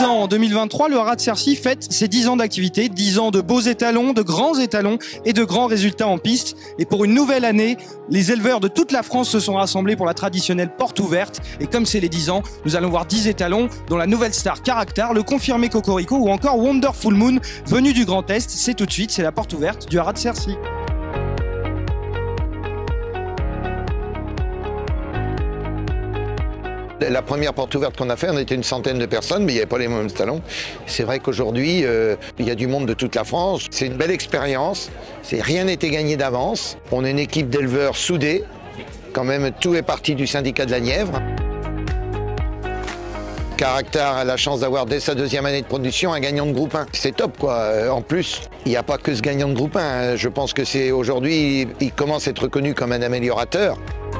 10 ans en 2023, le Haras de Cercy fête ses 10 ans d'activité, 10 ans de beaux étalons, de grands étalons et de grands résultats en piste. Et pour une nouvelle année, les éleveurs de toute la France se sont rassemblés pour la traditionnelle porte ouverte. Et comme c'est les 10 ans, nous allons voir 10 étalons, dont la nouvelle star Caractère, le confirmé Cocorico ou encore Wonderful Moon, venu du Grand Est. C'est tout de suite, c'est la porte ouverte du Haras de Cercy. La première porte ouverte qu'on a fait, on était une centaine de personnes, mais il n'y avait pas les mêmes étalons. C'est vrai qu'aujourd'hui, il y a du monde de toute la France. C'est une belle expérience. Rien n'était gagné d'avance. On est une équipe d'éleveurs soudés. Quand même, tout est parti du syndicat de la Nièvre. Caractère a la chance d'avoir dès sa deuxième année de production un gagnant de groupe 1. C'est top quoi. En plus, il n'y a pas que ce gagnant de groupe 1. Je pense que c'est aujourd'hui, il commence à être reconnu comme un améliorateur.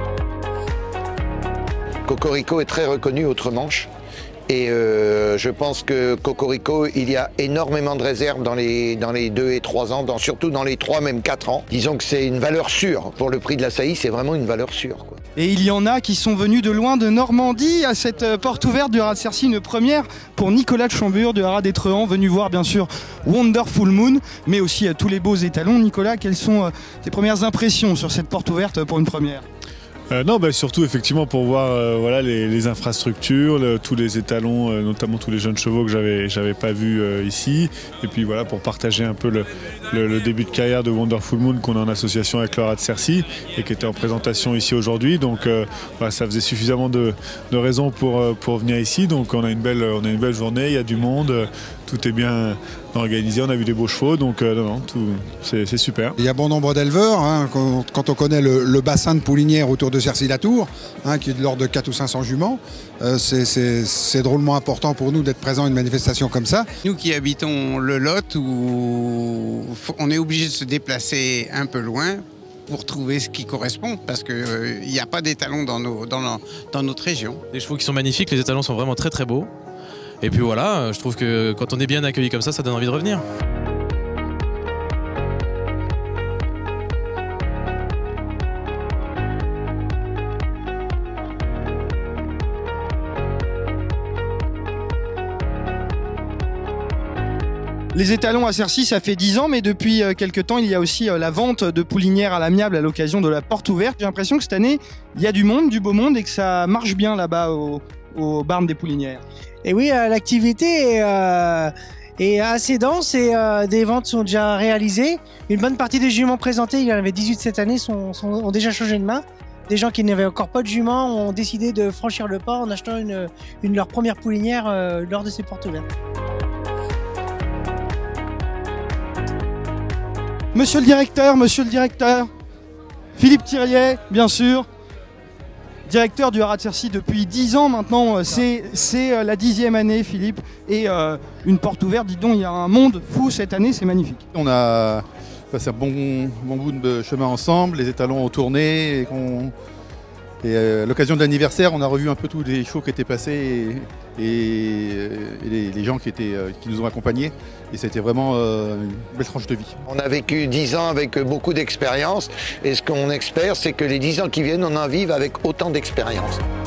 Cocorico est très reconnu outre-Manche et je pense que Cocorico, il y a énormément de réserves dans les 2 et 3 ans, surtout dans les 3, même 4 ans. Disons que c'est une valeur sûre. Pour le prix de la saillie, c'est vraiment une valeur sûre, quoi. Et il y en a qui sont venus de loin de Normandie à cette porte ouverte du Haras de Cercy, une première pour Nicolas de Chambure du Haras d'Étrehan, venu voir bien sûr Wonderful Moon, mais aussi tous les beaux étalons. Nicolas, quelles sont tes premières impressions sur cette porte ouverte pour une première ? Non, surtout effectivement pour voir voilà, les infrastructures, tous les étalons, notamment tous les jeunes chevaux que j'avais pas vus ici. Et puis voilà, pour partager un peu le début de carrière de Wonderful Moon qu'on a en association avec le Haras de Cercy et qui était en présentation ici aujourd'hui. Donc voilà, ça faisait suffisamment de raisons pour venir ici. Donc on a une belle journée, il y a du monde, tout est bien organisé, on a vu des beaux chevaux, donc c'est super. Il y a bon nombre d'éleveurs, hein, quand on connaît le bassin de poulinière autour de Cercy-la-Tour, hein, qui est de l'ordre de 400 ou 500 juments, c'est drôlement important pour nous d'être présents à une manifestation comme ça. Nous qui habitons le Lot, où on est obligé de se déplacer un peu loin pour trouver ce qui correspond, parce qu'il n'y a pas d'étalons dans notre région. Des chevaux qui sont magnifiques, les étalons sont vraiment très très beaux. Et puis voilà, je trouve que quand on est bien accueilli comme ça donne envie de revenir. Les étalons à Cercy, ça fait 10 ans, mais depuis quelques temps, il y a aussi la vente de poulinières à l'amiable à l'occasion de la porte ouverte. J'ai l'impression que cette année, il y a du monde, du beau monde, et que ça marche bien là-bas au barn des poulinières. Et oui, l'activité est assez dense et des ventes sont déjà réalisées. Une bonne partie des juments présentés, il y en avait 18 cette année, ont déjà changé de main. Des gens qui n'avaient encore pas de juments ont décidé de franchir le pas en achetant leur première poulinière lors de ces portes ouvertes. Monsieur le directeur, Philippe Thiriet, bien sûr, directeur du Haras de Cercy depuis 10 ans maintenant, c'est la 10e année, Philippe, et une porte ouverte, dis donc, il y a un monde fou cette année, c'est magnifique. On a passé un bon bout de chemin ensemble, les étalons ont tourné, et à l'occasion de l'anniversaire, on a revu un peu tous les shows qui étaient passés et les gens qui nous ont accompagnés. Et c'était vraiment une belle tranche de vie. On a vécu 10 ans avec beaucoup d'expérience et ce qu'on espère, c'est que les 10 ans qui viennent, on en vive avec autant d'expérience.